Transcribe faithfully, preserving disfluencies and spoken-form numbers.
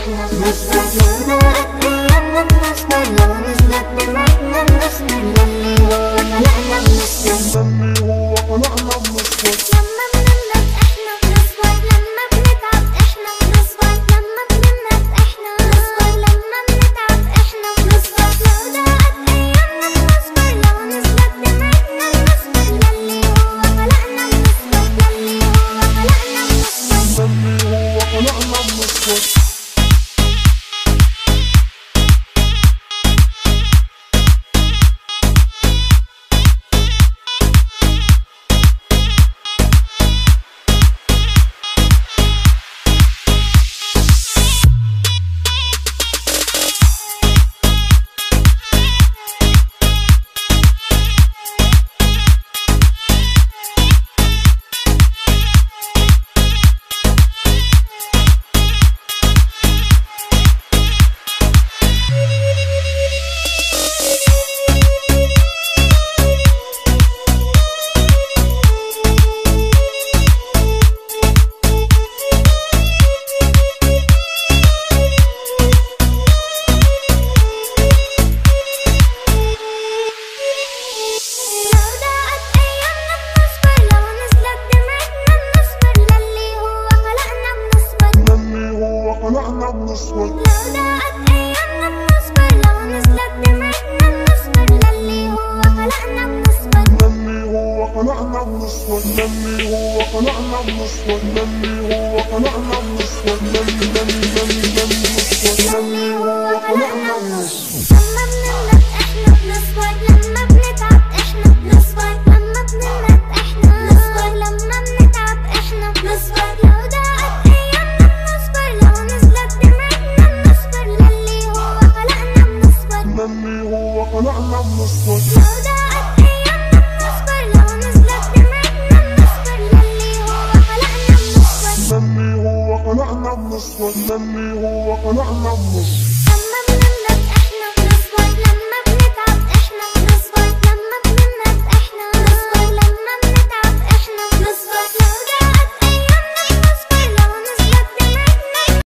احنا بنصبر لو ضاقت ايامنا بنصبر لو نزلت دمعتنا بنصبر للي هو خلقنا بنصبر للي هو خلقنا بنصبر لما بنملك احنا بنصبر لما بنتعب احنا بنصبر لما بنملك احنا بنصبر لما بنتعب احنا بنصبر لو ضاقت ايامنا بنصبر لو نزلت دمعتنا بنصبر للي هو خلقنا بنصبر للي هو خلقنا بنصبر للي هو خلقنا بنصبر خلقنا بنصبر لو ضاقت ايامنا بنصبر لو نزلت دمعتنا بنصبر للي هو خلقنا بنصبر للي هو خلقنا بنصبر للي هو خلقنا بنصبر للي هو خلقنا بنصبر للي للي للي بنصبر للي هو خلقنا بنصبر لما بنملك احنا بنصبر لما بنتعب احنا بنصبر لما بنملك احنا بنصبر لما بنتعب احنا بنصبر لو ضاقت ايامنا بنصبر لو نزلت دمعتنا بنصبر للي هو خلقنا بنصبر للي هو خلقنا بنصبر لو ضاقت ايامنا بنصبر لو نزلت دمعتنا بنصبر للي هو خلقنا بنصبر للي هو خلقنا بنصبر للي هو خلقنا بنصبر